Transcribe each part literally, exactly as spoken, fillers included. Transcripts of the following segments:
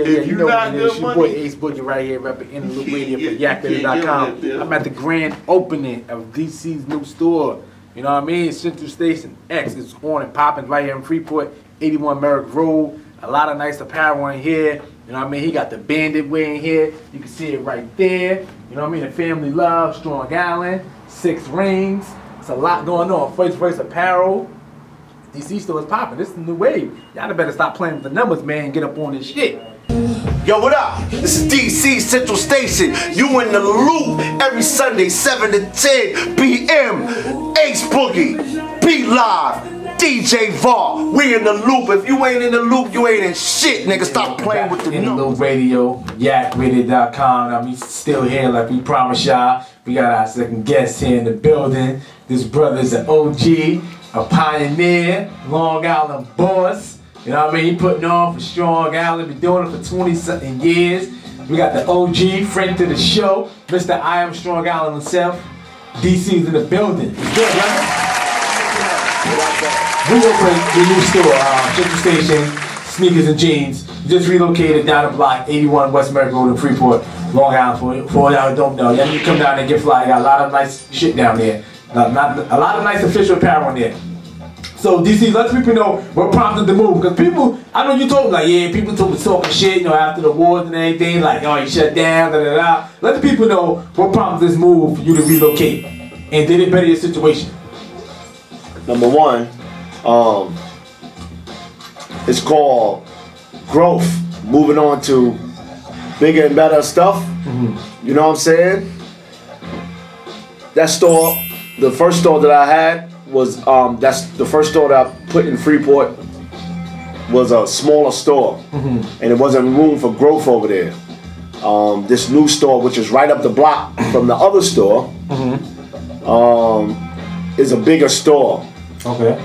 yeah. You know what it is. Your boy Ace Boogie right here, representing the Loop Radio for yak radio dot com. I'm at the grand opening of D C's new store. You know what I mean? Central Station X is on and popping right here in Freeport, eighty-one Merrick Road. A lot of nice apparel in here. You know what I mean? He got the bandit wear in here. You can see it right there. You know what I mean? The Family Love, Strong Island, Six Rings. It's a lot going on. First First Apparel. D C store is popping. This is the new wave. Y'all better stop playing with the numbers, man, and get up on this shit. Yo, what up? This is D C Central Station. You in the loop every Sunday, seven to ten p m Ace Boogie, Be Live, D J Var. We in the loop. If you ain't in the loop, you ain't in shit, nigga. Stop playing with the in numbers. the Loop Radio, yak radio dot com. I mean, still here like we promised y'all. We got our second guest here in the building. This brother's an O G, a pioneer, Long Island boss. You know what I mean? He putting on for Strong Island. Been doing it for twenty something years. We got the O G, friend to the show, Mister I Am Strong Island himself. D C's in the building. It's good, right? We opened the new store, uh, Central Station, Sneakers and Jeans. Just relocated down the block, eighty-one West Merrick Road in Freeport, Long Island. For, for y'all who don't know, y'all need to come down and get fly. Got a lot of nice shit down there. Not, not, a lot of nice official apparel in there. So D C, let people know what prompted the move. Because people, I know you told me, like, yeah, people told me talking shit, you know, after the awards and everything, like, oh, you shut down, da da da. Let the people know what prompted this move for you to relocate. And did it better your situation? Number one, um, it's called growth. Moving on to bigger and better stuff. Mm-hmm. You know what I'm saying? That store, the first store that I had was, um, that's the first store that I put in Freeport was a smaller store. Mm-hmm. And it wasn't room for growth over there. Um, this new store, which is right up the block from the other store, mm-hmm. um, is a bigger store. Okay.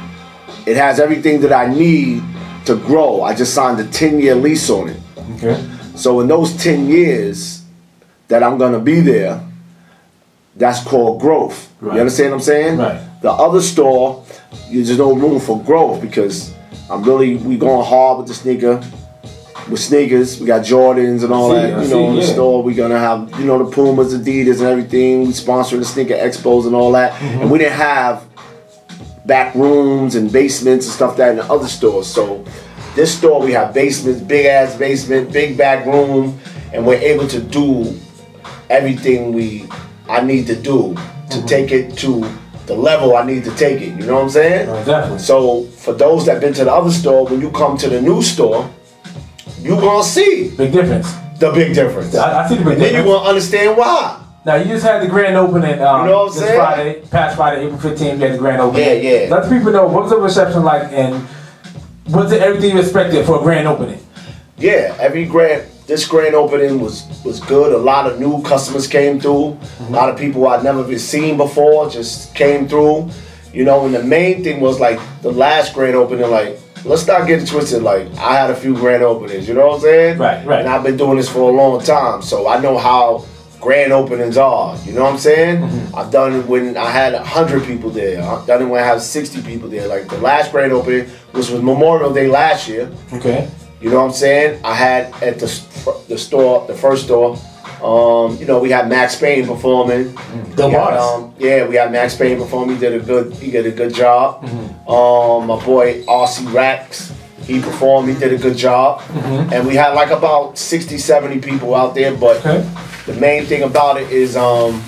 It has everything that I need to grow. I just signed a ten year lease on it. Okay. So in those ten years that I'm gonna be there, that's called growth. Right. You understand what I'm saying? Right. The other store, there's no room for growth because I'm really, we going hard with the sneaker, with sneakers. We got Jordans and all see, that, I you see, know, in the yeah. store. We're gonna have, you know, the Pumas, Adidas and everything. We sponsoring the sneaker expos and all that. Mm-hmm. And we didn't have back rooms and basements and stuff like that in the other stores. So this store, we have basements, big ass basement, big back room, and we're able to do everything we I need to do to mm-hmm. take it to the level I need to take it. You know what I'm saying? Oh, definitely. So for those that been to the other store, when you come to the new store, you gonna see big difference. The big difference. I, I see the big and difference. Then you gonna understand why. Now you just had the grand opening. Um, you know what I'm this saying? Friday, past Friday, April fifteenth, you had the grand opening. Yeah, yeah. Let the people know what was the reception like, and was it everything you expected for a grand opening? Yeah, every grand. This grand opening was was good. A lot of new customers came through. Mm-hmm. A lot of people I'd never been seen before just came through. You know, and the main thing was like the last grand opening. Like, let's not get it twisted. Like, I had a few grand openings. You know what I'm saying? Right, right. And I've been doing this for a long time, so I know how grand openings are. You know what I'm saying? Mm-hmm. I've done it when I had a hundred people there. I've done it when I had sixty people there. Like the last grand opening, which was Memorial Day last year. Okay. You know what I'm saying? I had at the the store, the first store, um, you know, we had Max Payne performing. The had, um, Yeah, we had Max Payne performing. He did a good, he did a good job. Mm-hmm. um, my boy R C Rax, he performed. He did a good job. Mm-hmm. And we had like about sixty, seventy people out there. But okay. The main thing about it is, um,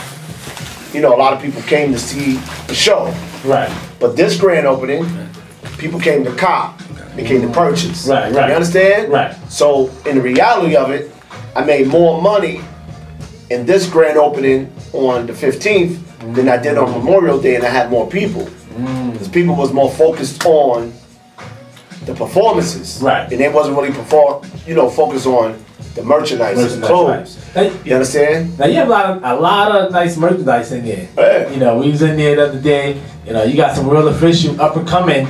you know, a lot of people came to see the show. Right. But this grand opening, people came to cop. They came to purchase. Right, right. You understand? Right. So, in the reality of it, I made more money in this grand opening on the fifteenth mm. than I did on Memorial Day, and I had more people. Because mm. people was more focused on the performances. Right. And they wasn't really perform, you know, focused on the merchandise, merchandise and clothes. Right. You understand? Now you have a lot of a lot of nice merchandise in there. Yeah. You know, we was in there the other day. You know, you got some real official, up and coming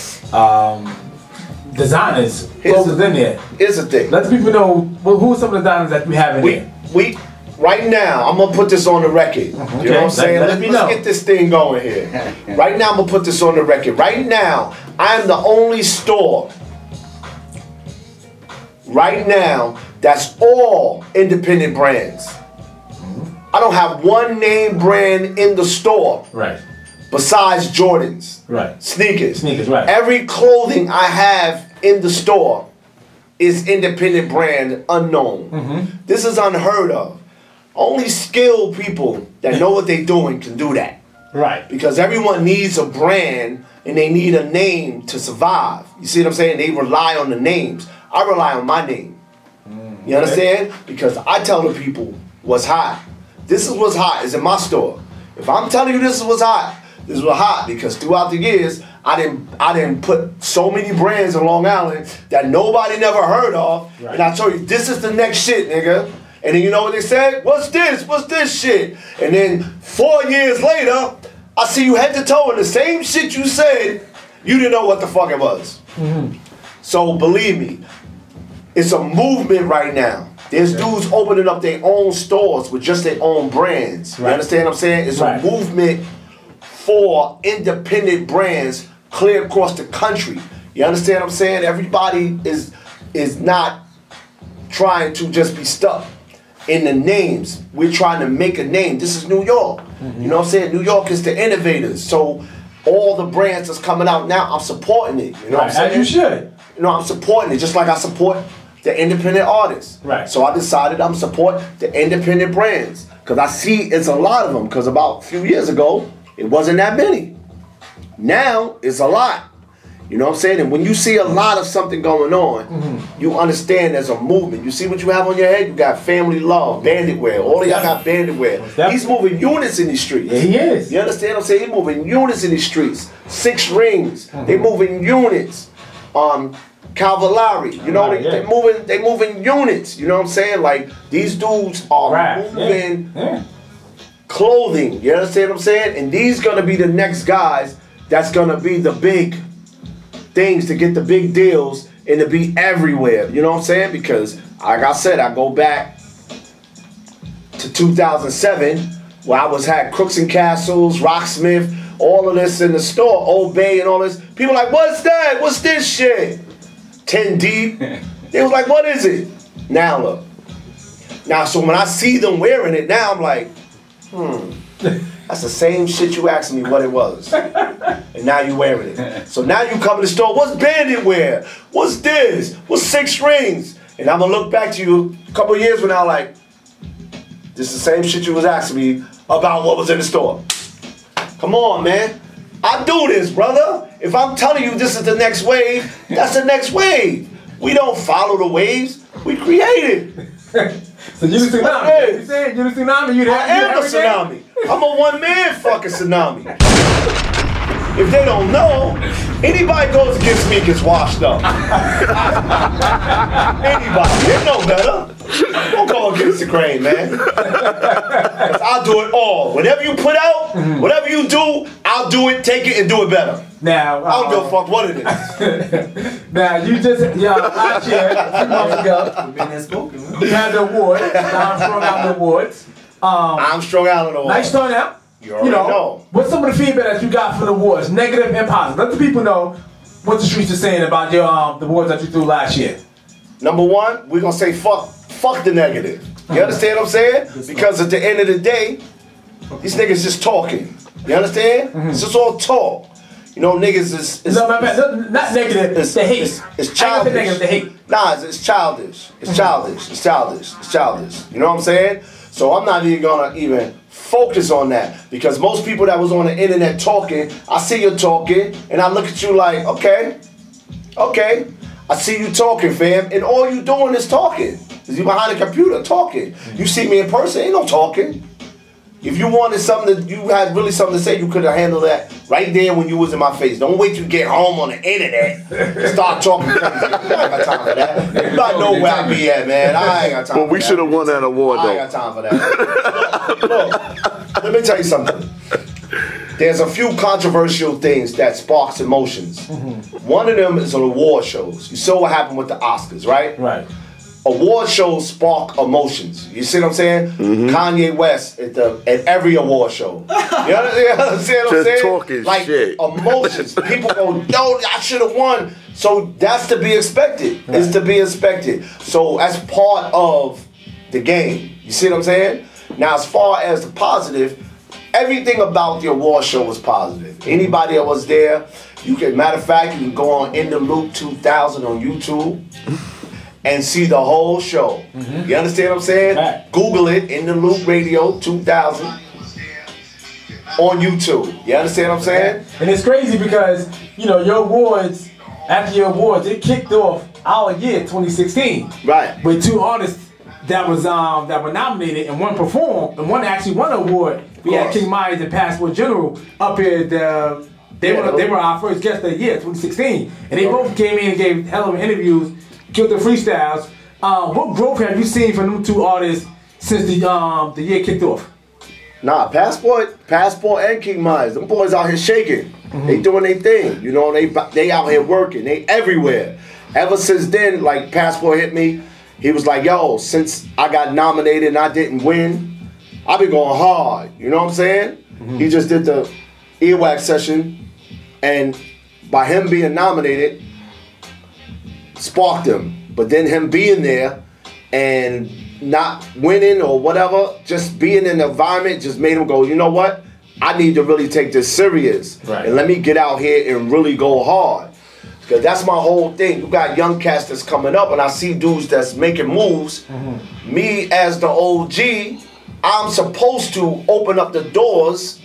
um, designers. Clothes in there. Here's the thing. Let the people know well, who are some of the designers that we have in we, there. We right now, I'm gonna put this on the record. Okay. You know what I'm saying? Let, Let, let let's get this thing going here. Right now, I'm gonna put this on the record. Right now, I am the only store right now that's all independent brands. I don't have one name brand in the store. Right. Besides Jordans. Right. Sneakers. Sneakers, right. Every clothing I have in the store is independent brand, unknown. Mm-hmm. This is unheard of. Only skilled people that know what they're doing can do that. Right. Because everyone needs a brand and they need a name to survive. You see what I'm saying? They rely on the names. I rely on my name. Mm, you understand? Okay. Because I tell the people what's hot. This is what's hot. It's in my store. If I'm telling you this is what's hot, this is what's hot, because throughout the years, I didn't I didn't put so many brands in Long Island that nobody never heard of. Right. And I told you, this is the next shit, nigga. And then you know what they said? What's this? What's this shit? And then four years later, I see you head to toe in the same shit you said. You didn't know what the fuck it was. Mm-hmm. So believe me, it's a movement right now. There's yeah. dudes opening up their own stores with just their own brands. Right. You understand what I'm saying? It's right. a movement for independent brands clear across the country. You understand what I'm saying? Everybody is is not trying to just be stuck in the names. We're trying to make a name. This is New York. Mm-hmm. You know what I'm saying? New York is the innovators. So all the brands that's coming out now, I'm supporting it. You know right. what I'm saying? As you should. You know, I'm supporting it just like I support the independent artists. Right. So I decided I'm support the independent brands because I see it's a lot of them. Because about a few years ago, it wasn't that many. Now it's a lot. You know what I'm saying? And when you see a lot of something going on, mm-hmm. you understand there's a movement. You see what you have on your head? You got Family Love, Bandit Wear. All of y'all got Bandit Wear. He's moving units in these streets. Yeah, he is. You understand what I'm saying? He's moving units in these streets. Six Rings. Mm-hmm. They moving units. Um, Calvalari. You know, right, they, yeah. they moving they moving units. You know what I'm saying? Like, these dudes are right. moving yeah. Yeah. clothing. You understand what I'm saying? And these gonna be the next guys that's gonna be the big things to get the big deals and to be everywhere. You know what I'm saying? Because, like I said, I go back to two thousand seven where I was had Crooks and Castles, Rocksmith, all of this in the store, Old Bay and all this. People like, what's that? What's this shit? ten deep. They was like, what is it? Now look. Now, so when I see them wearing it, now I'm like, hmm. That's the same shit you asked me what it was. And now you wearing it. So now you come to the store, what's Bandit Wear? What's this? What's Six Rings? And I'm gonna look back to you a couple years from now like, this is the same shit you was asking me about what was in the store. Come on, man. I do this, brother. If I'm telling you this is the next wave, that's the next wave. We don't follow the waves, we create it. So you the tsunami. You saying you the tsunami? You the, I am the tsunami. I'm a one-man fucking tsunami. If they don't know, anybody goes against me gets washed up. Anybody. They know better. Don't go against the grain, man. I'll do it all. Whatever you put out, mm-hmm. whatever you do, I'll do it, take it, and do it better. Now, uh, I don't give a fuck what it is. Now, you just, yeah, last year, a few months ago, you had the award, the Armstrong Island Awards. Um, Armstrong Island Awards. Nice turnout. You already you know, know. What's some of the feedback that you got from the awards, negative and positive? Let the people know what the streets are saying about your um, the awards that you threw last year. Number one, we're gonna say fuck, fuck the negative. You understand what I'm saying? Because at the end of the day, these niggas just talking. You understand? Mm-hmm. It's just all talk. You know, niggas is, is no, man, man, not negative. It's the hate. It's, it's childish. I negative, the hate. Nah, it's, it's childish. It's childish. It's childish. It's childish. You know what I'm saying? So I'm not even gonna even focus on that, because most people that was on the internet talking, I see you talking, and I look at you like, okay, okay, I see you talking, fam, and all you doing is talking. Is you behind the computer talking. You see me in person, ain't no talking. If you wanted something that you had really something to say, you could have handled that right there when you was in my face. Don't wait till you get home on the internet and start talking crazy. I ain't got time for that. You gotta know where I be at, man. I ain't got time well, for that. Well, we should have won that award, though. I ain't got time for that. Look, let me tell you something. There's a few controversial things that sparks emotions. Mm-hmm. One of them is on award shows. You saw what happened with the Oscars, right? Right. award shows spark emotions. You see what I'm saying? Mm-hmm. Kanye West at the at every award show. You understand what I'm Just saying? talking like shit. Emotions. People go, yo, I should have won. So that's to be expected. Right. It's to be expected. So that's part of the game. You see what I'm saying? Now, as far as the positive, everything about the award show was positive. Anybody that was there, you can. Matter of fact, you can go on In the Loop two thousand on YouTube. And see the whole show. Mm-hmm. You understand what I'm saying? Right. Google it, In the Loop Radio two thousand on YouTube. You understand what I'm saying? And it's crazy because, you know, your awards, after your awards, it kicked off our year twenty sixteen. Right. With two artists that was um that were nominated and one performed and one actually won an award. We had King Myers and Passport General up here at the, they yeah, were they were our first guest of the year, twenty sixteen. And they both came in and gave hell of interviews. Killed the freestyles. Uh, what growth have you seen from them two artists since the um the year kicked off? Nah, Passport, Passport, and King Myers. Them boys out here shaking. Mm-hmm. They doing their thing. You know, they they out here working. They everywhere. Ever since then, like Passport hit me, he was like, "Yo, since I got nominated and I didn't win, I been going hard." You know what I'm saying? Mm-hmm. He just did the earwax session, and by him being nominated, sparked him. But then him being there and not winning or whatever, just being in the environment just made him go, you know what? I need to really take this serious. Right. And let me get out here and really go hard. Because that's my whole thing. You got young cats that's coming up and I see dudes that's making moves. Mm-hmm. Me as the O G, I'm supposed to open up the doors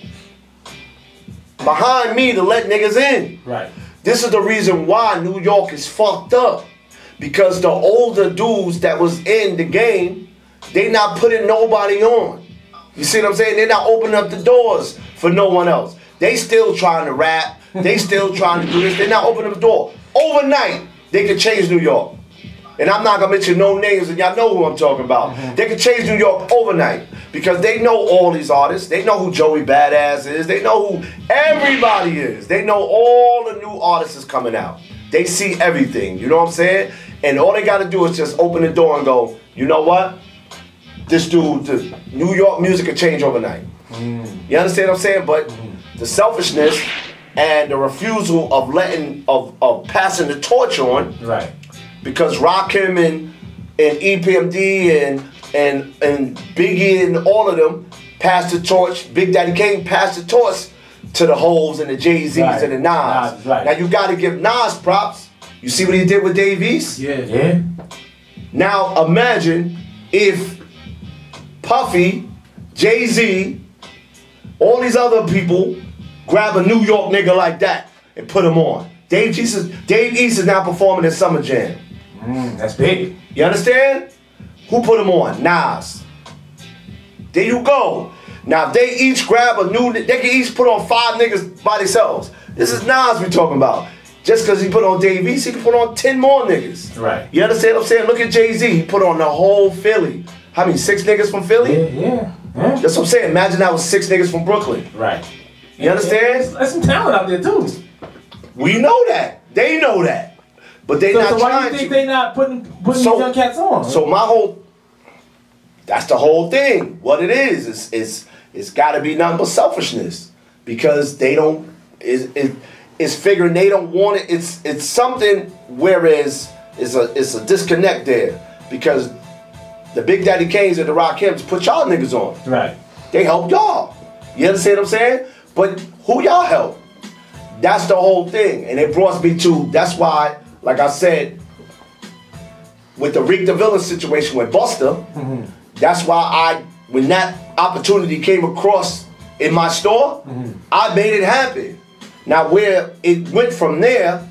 behind me to let niggas in. Right. This is the reason why New York is fucked up. Because the older dudes that was in the game, they not putting nobody on. You see what I'm saying? They're not opening up the doors for no one else. They still trying to rap. They still trying to do this. They're not opening the door. Overnight, they can change New York. And I'm not going to mention no names, and y'all know who I'm talking about. Mm-hmm. They can change New York overnight. Because they know all these artists. They know who Joey Badass is. They know who everybody is. They know all the new artists is coming out. They see everything. You know what I'm saying? And all they got to do is just open the door and go, you know what? This dude, the New York music can change overnight. Mm. You understand what I'm saying? But mm. the selfishness and the refusal of letting, of, of passing the torch on. Right. Because Rakim and, and E P M D and, and, and Biggie and all of them passed the torch. Big Daddy Kane passed the torch to the Hoes and the Jay-Z's right. and the Nas. Nas right. Now you got to give Nas props. You see what he did with Dave East? Yeah. Yeah. Now imagine if Puffy, Jay-Z, all these other people grab a New York nigga like that and put him on. Dave East is, Dave East is now performing in Summer Jam. Mm, that's big. You understand? Who put him on? Nas. There you go. Now if they each grab a new, they can each put on five niggas by themselves. This is Nas we talking about. Just because he put on Dave East, he can put on ten more niggas. Right. You understand what I'm saying? Look at Jay-Z. He put on the whole Philly. How many? Six niggas from Philly? Yeah, yeah. yeah. That's what I'm saying. Imagine that was six niggas from Brooklyn. Right. You and, understand? And there's some talent out there too. We know that. They know that. But they so, not so trying why do you think to. they not putting, putting so, these young cats on? So my whole, that's the whole thing. What it is, is it's, it's got to be nothing but selfishness. Because they don't, it's, it, it's figuring they don't want it. It's it's something whereas it's a, it's a disconnect there. Because the Big Daddy Kanes and the Rakims put y'all niggas on. Right. They help y'all. You understand what I'm saying? But who y'all help? That's the whole thing. And it brought me to, that's why, like I said, with the Reek the Villain situation with Busta, mm-hmm. that's why I, when that opportunity came across in my store, mm-hmm. I made it happen. Now where it went from there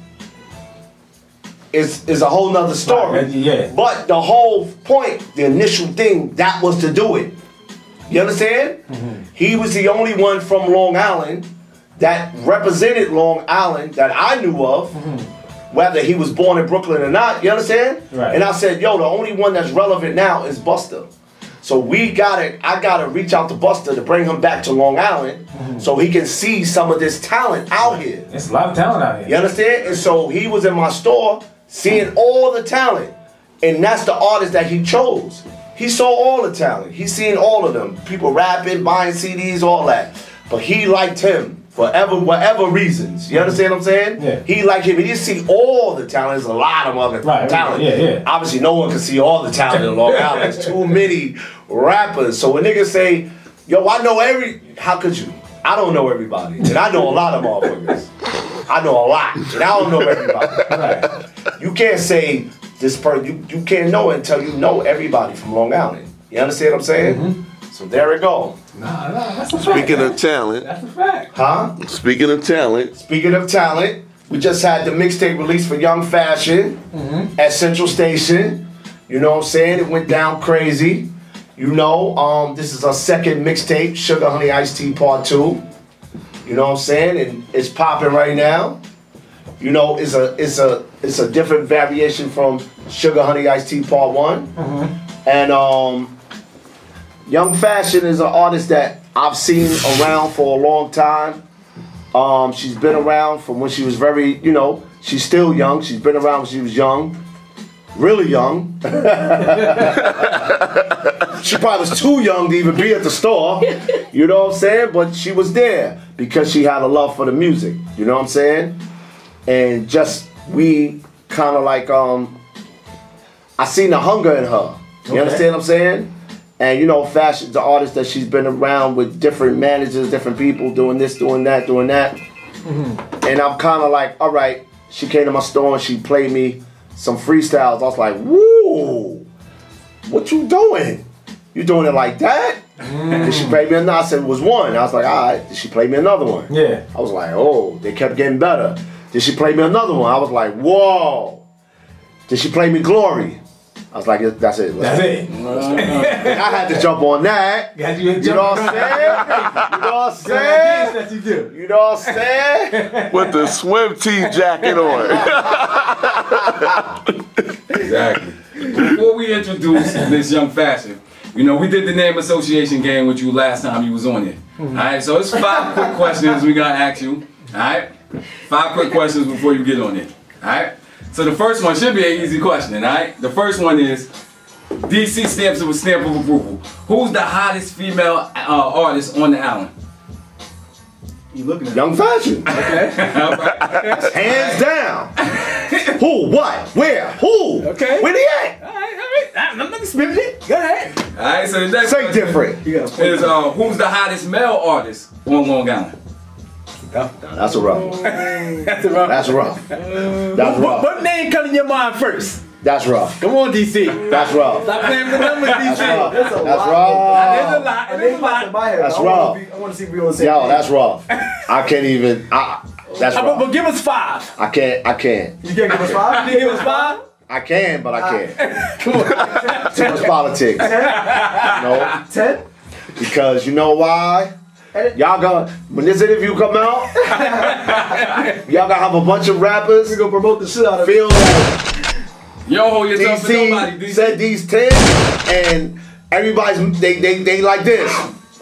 is, is a whole nother story. Right, yeah. But the whole point, the initial thing, that was to do it. You understand? Mm-hmm. He was the only one from Long Island that represented Long Island that I knew of, mm-hmm. whether he was born in Brooklyn or not, you understand? Right. And I said, yo, the only one that's relevant now is Busta. So we gotta, I gotta reach out to Busta to bring him back to Long Island mm-hmm. so he can see some of this talent out here. There's a lot of talent out here. You understand? And so he was in my store seeing all the talent. And that's the artist that he chose. He saw all the talent. He seen all of them. People rapping, buying C Ds, all that. But he liked him for ever, whatever reasons. You understand what I'm saying? Yeah. He liked him. He didn't see all the talent. There's a lot of other right, talent. Yeah, yeah. Obviously, no one can see all the talent in Long Island. There's too many rappers. So when niggas say, yo, I know every, how could you? I don't know everybody. And I know a lot of motherfuckers. I know a lot. And I don't know everybody. Right. You can't say this person, you, you can't know it until you know everybody from Long Island. You understand what I'm saying? Mm-hmm. So there we go. Nah, nah, that's a fact. Speaking of talent. That's a fact. Huh? Speaking of talent. Speaking of talent, we just had the mixtape release for Young Fashion mm-hmm. at Central Station. You know what I'm saying? It went down crazy. You know, um, this is our second mixtape, Sugar Honey Iced Tea Part Two. You know what I'm saying? And it's popping right now. You know, it's a it's a it's a different variation from Sugar Honey Iced Tea Part One. Mm-hmm. And um, Young Fashion is an artist that I've seen around for a long time. Um, she's been around from when she was very, you know, she's still young. She's been around when she was young. Really young. She probably was too young to even be at the store. You know what I'm saying? But she was there because she had a love for the music. You know what I'm saying? And just, we kind of like, um, I seen the hunger in her. You okay. understand what I'm saying? And you know, Fashion's the artist that she's been around with different managers, different people doing this, doing that, doing that. Mm-hmm. And I'm kind of like, all right, she came to my store and she played me some freestyles. I was like, woo, what you doing? You doing it like that? Mm. Did she play me another? I said it was one. I was like, all right, did she play me another one? Yeah. I was like, oh, they kept getting better. Did she play me another one? I was like, whoa. Did she play me Glory? I was like, that's it. That's it. And I had to jump on that. You, you, you know what I'm saying? You know what I'm saying? That you do. You know what I'm saying? With the swim team jacket on. Exactly. Before we introduce this Young Fashion, you know, we did the name association game with you last time you was on it. Mm-hmm. All right, so it's five quick questions we gotta ask you. All right, five quick questions before you get on it. All right. So the first one should be an easy question. All right. The first one is D C stamps it with stamp of approval. Who's the hottest female uh, artist on the island? You looking at Young Fashion. Okay. Hands down. Who? What? Where? Who? Okay. Where they at? All right. All right. I'm not spitting it. Go ahead. All right. So the next Say question different. is uh, who's the hottest male artist on Long Island? No, that's a rough. That's a rough. That's rough. That's rough. What, what name come in your mind first? That's rough. Come on, D C. That's rough. Stop playing with the numbers, D C. That's rough. That's, a that's lot. rough. There's a lot. There's a lot. That's I rough. Be, I want to see if we're on the same Yo, page. that's rough. I can't even. I, that's Uh, rough. but, but give us five. I can't. I can't. You can't give us five? You can't give us five? I can, but I can't. Come on. Too much politics. No. Ten? Because you know why? Y'all gonna, when this interview come out, y'all gonna have a bunch of rappers. We're gonna promote the shit out of feel it. that You don't hold yourself for nobody, D C. D C said these ten, and everybody's they they they like this.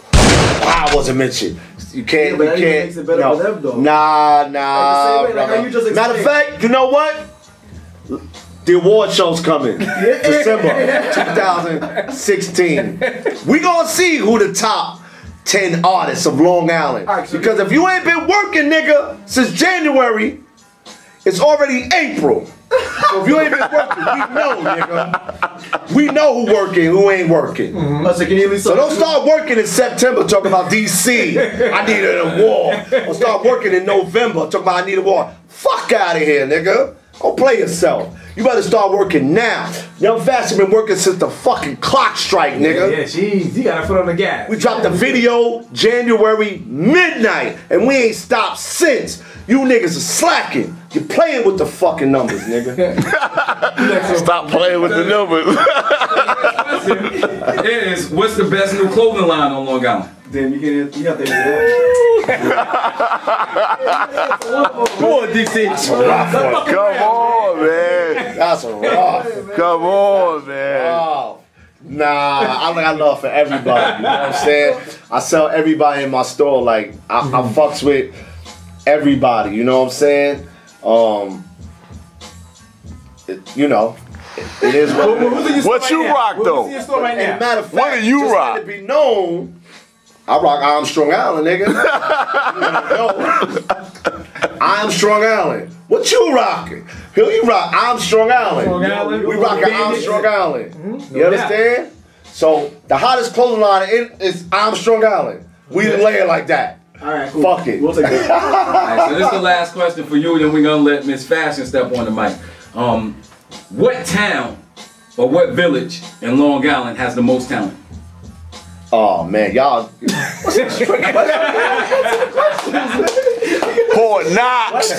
I wasn't mentioned. You can't. Yeah, but you that can't. makes it better no. for them, though. Nah, nah. Like the same way, like how you just Matter of explained. fact, you know what? The award show's coming. December two thousand sixteen. We gonna see who the top ten artists of Long Island. Right, so because if you ain't been working, nigga, since January, it's already April. So if you ain't been working, we know, nigga. We know who working, who ain't working. Mm-hmm. So, can you so don't start working in September talking about D C. I need an award. Or start working in November talking about I need an award. Fuck out of here, nigga. Don't play yourself. You better start working now. Young Fashion been working since the fucking clock strike, nigga. Yeah, jeez, you gotta put on the gas. We dropped the video January midnight, and we ain't stopped since. You niggas are slacking. You're playing with the fucking numbers, nigga. Stop playing with the numbers. It is, what's the best new clothing line on Long Island? Damn, you can't. You have to answer that. Come on, D C. That's a rough one. Come on, man. That's a rough. Come on, man. Oh. Nah, I got love for everybody. You know what I'm saying? I sell everybody in my store. Like I, I fucks with everybody. You know what I'm saying? Um, it, you know, It is what it Who's in is. your store What right you now? rock, Who's though? in your store right And now? matter of fact, What do you just rock? let it be known, I rock Armstrong Island, nigga. No. Armstrong Island. What you rocking? Who you rock? Armstrong Island. Armstrong Island. We rocking Bandit. Armstrong Island. Mm-hmm. You understand? So the hottest clothing line in is Armstrong Island. We Okay. lay it like that. All right, cool. Fuck it. We'll take that. Alright, so this is the last question for you, then we're gonna let Miss Fashion step on the mic. Um, what town or what village in Long Island has the most talent? Oh man, y'all. Fort Knox.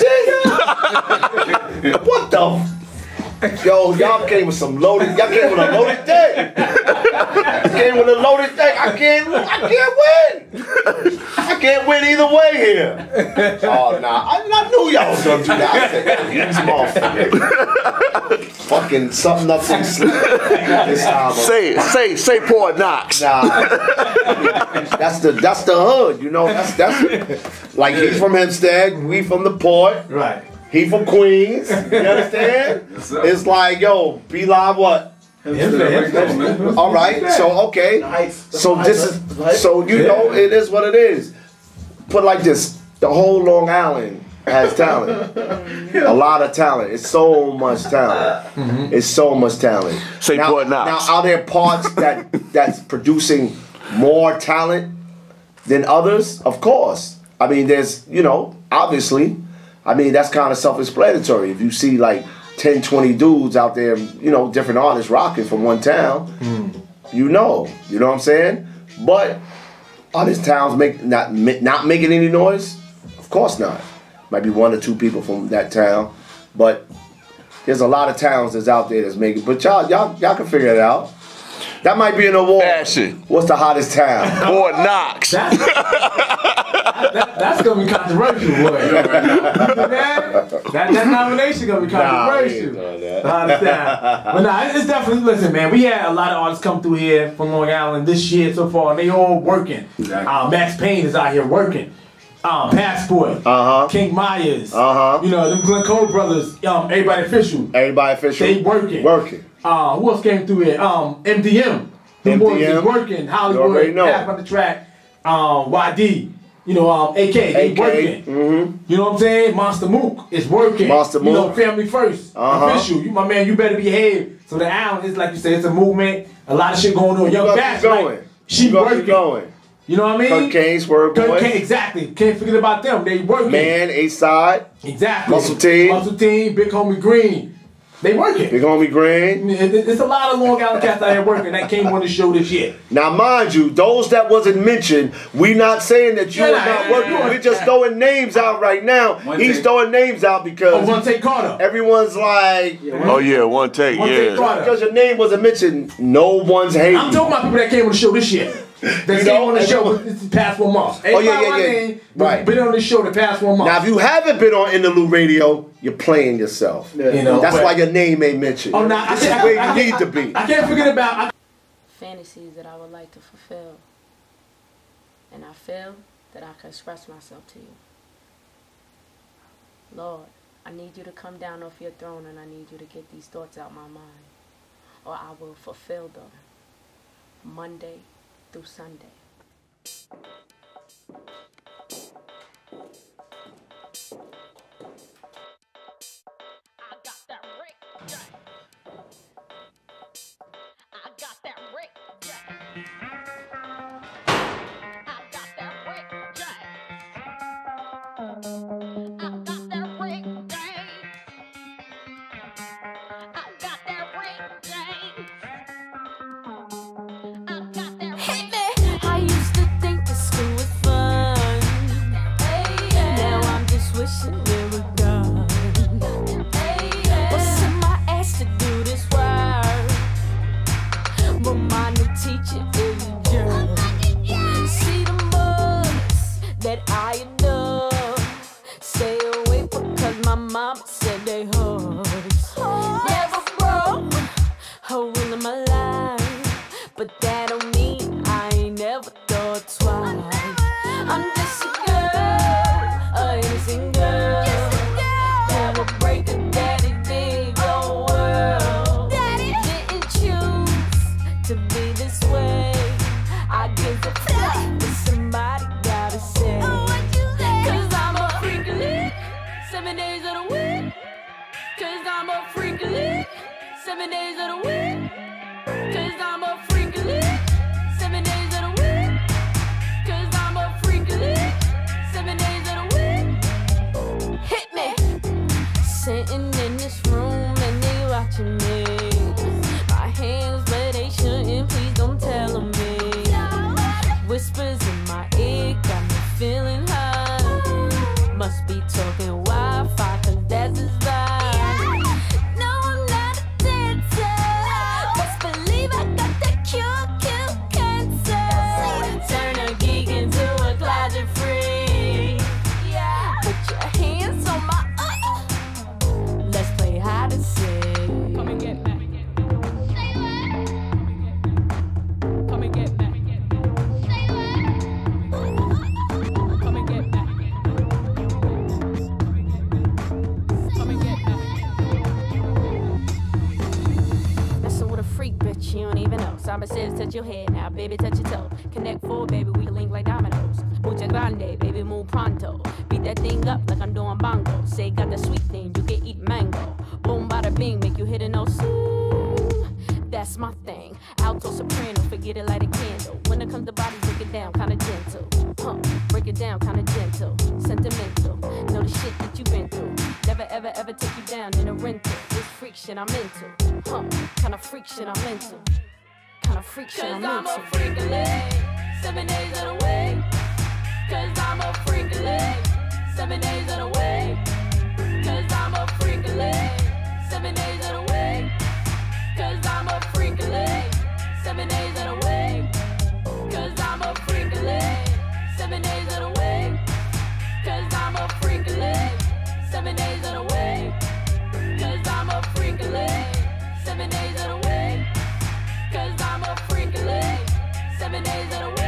What the? F- Yo, y'all came with some loaded. Y'all came with a loaded deck. You came with a loaded deck. I can't. I can't win. I can't win either way here. Oh nah, I, I knew y'all was gonna do that. I said, these motherfuckers. Fucking something up in sleep. This time. Say it. Say say Fort Knox. Nah, that's the that's the hood. You know, that's that's like he's from Hempstead. We from the port. Right. He from Queens. You understand? Yes, sir. It's like, yo, be live what? All right. So okay. So this is so you know it is what it is. Put like this: the whole Long Island has talent. A lot of talent. It's so much talent. It's so much talent. Say now, Fort Knox. now, are there parts that that's producing more talent than others? Of course. I mean, there's you know obviously. I mean, that's kind of self-explanatory. If you see like ten, twenty dudes out there, you know, different artists rocking from one town, mm. you know. You know what I'm saying? But are these towns make, not, not making any noise? Of course not. Might be one or two people from that town. But there's a lot of towns that's out there that's making, but y'all, y'all, y'all can figure it out. That might be an award. Fashion. What's the hottest town? Fort Knox. That's, that, that's gonna be controversial, boy. that, that, that nomination gonna be controversial. Nah, I ain't doing that. I understand. But nah, it's definitely, listen, man, we had a lot of artists come through here from Long Island this year so far, and they all working. Exactly. Uh, Max Payne is out here working. Um, Passport, Uh-huh. King Myers, Uh-huh. you know, them Glen Cole brothers, um, Everybody Official. Everybody official. They working. Working. Uh, who else came through here? Um, M D M. Them boys is working. You already Hollywood, know. half on the track. Um, Y D. You know, um, A K. They A K, working. mm-hmm. You know what I'm saying? Monster Mook is working. Monster You know, Mook. Family First. Uh-huh. Official. You, my man, you better behave. So the island is, like you said, it's a movement. A lot of shit going on. Young gonna Fast, keep going. like, she You gonna working. keep going. You know what I mean? Kirk Kane, Swerve Kirk Boy. Kane, exactly. Can't forget about them. They working. Man, A-Side. Exactly. Muscle Team. Muscle Team, Big Homie Green. They working. Big Homie Green. It's a lot of Long Island cats out here working that came on the show this year. Now, mind you, those that wasn't mentioned, we not saying that you Yeah, are nah, not yeah, working. yeah. We're just throwing names out right now. One He's take. throwing names out Oh, because one take Carter. everyone's like, Oh yeah, one take. One take Yeah. Carter. because your name wasn't mentioned, no one's hating. I'm talking about people that came on the show this year. That You came know, on the show everyone- this past one month. Oh, yeah, Everybody yeah, my yeah. name Right. Been on the show the past one month. Now, if you haven't been on Interlude Radio, you're playing yourself. You know, That's but- why your name ain't mentioned. Oh, nah, I this is can't- where you I need can't- to be. I can't forget about. I, Fantasies that I would like to fulfill. And I feel that I can express myself to you. Lord, I need you to come down off your throne and I need you to get these thoughts out my mind. Or I will fulfill them Monday through Sunday. I got that Rick Jack. I got that Rick Jack. I got that Rick Jack. I got that Rick James. I got that Rick James. I got that Rick James. I used to think the school was fun. Now I'm just wishing it was done. Busting my ass to do this work, but my new teacher is a jerk. See the books that I know, stay away from 'cause my mama said they hurts. Never broke a rule in my life, but that don't mean I ain't never thought twice. I'm just a girl, a innocent girl, who will break a daddy's big old world. seven days of the week, cause I'm a freak of it. Seven days of the week, cause I'm a freak of it. Seven days of the week, hit me. Sitting in this room and they watching me. My hands where they shouldn't, please don't tell them me. Whispers in my ear got me feeling high. Must be talking Wi-Fi, cause that's his vibe. No, I'm not a dancer. Best believe I got that cute, cute cancer. Turn a geek into a closet freak. Put your hands on my uh. Let's play hide and seek. Come and get back. Come and get back. Come and get back. Come and get back. Messing with a freak, bitch, you don't even know. Samba says touch your head, now baby touch your toe. Connect four, baby, we can link like dominoes. Mucha grande, baby, move pronto. Beat that thing up like I'm doing bongo. Say got the sweet thing, you can eat mango. Boom, bada bing, make you hit a no sing. That's my thing. Alto, soprano, forget it like a candle. When it comes to body, break it down, kinda gentle. Huh, break it down, kinda gentle. Sentimental, know the shit that you been through. Never ever ever take you down in a rental. This freak shit I'm into. Huh, kinda freak shit I'm into. Kinda freak shit I'm into. Cause I'm a freak of it. Seven days of the week. Cause I'm a freak of it. Seven days of the week. Cause I'm a freak of it. Seven days of the week. Cause I'm a freak of it. Seven days of the week. Cause I'm a freak of it. Seven days of the week. Cause I'm a freak of it. Seven days of the week. Cause I'm a freak of it. Seven days of the week. Cause I'm a freak of it. Seven days of the week.